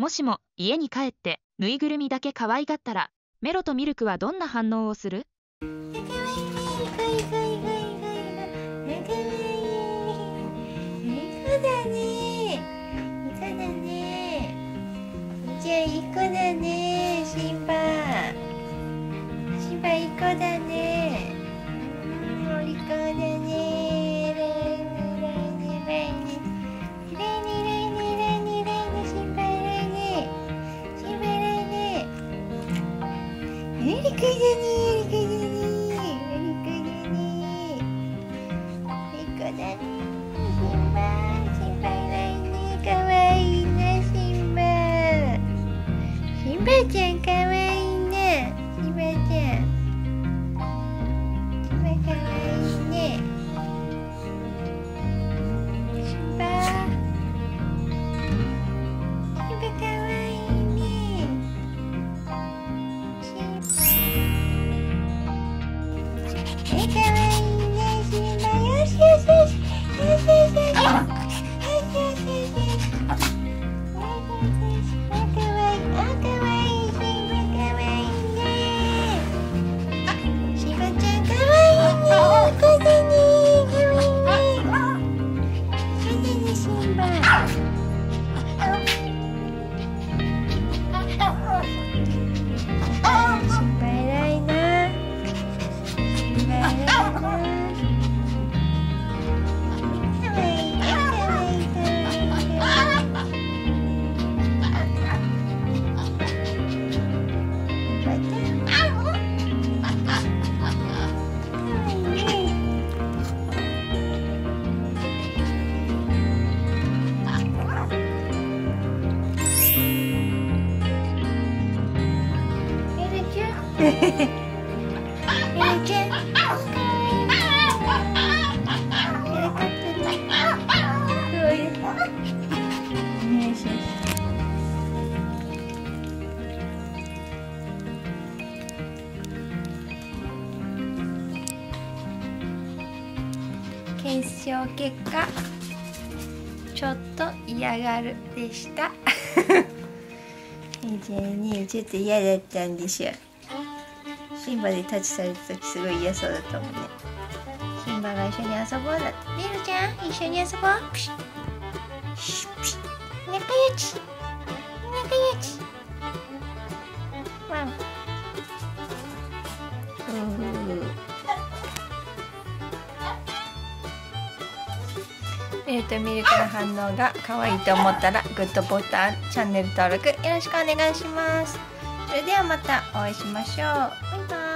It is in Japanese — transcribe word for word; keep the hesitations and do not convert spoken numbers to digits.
もしも家に帰ってぬいぐるみだけ可愛がったら、メロとミルクはどんな反応をする？ じゃあいい子だね、シンバ。シンバいい子だね。うん、お利口だね。レイニレイニレイニレイニレイニレイニレイニ、シンバレイニシンバレイニ。お利口だね、お利口だね、お利口だね。いい子だね、シンバ。シンバレイニ、かわいいね、シンバ。シンバちゃんかわいいね。シンバちゃん。シンバかわいいね。シンバ。シンバかわいいね。シンバ。え、かわいいね、シンバ。よしよしよし。よしよしよし。よしよしよしよし。検証結果、ちょっと嫌がるでした。じゃあね、ちょっと嫌だったんでしょ。シンバでタッチされた時すごい嫌そうだったもんね。シンバが一緒に遊ぼうだって。メルちゃん、一緒に遊ぼう。ピシッピシッピシッ、仲良し仲良し。ワン。メルとミルクの反応が可愛いと思ったらグッドボタン、チャンネル登録よろしくお願いします。それではまたお会いしましょう。バイバイ。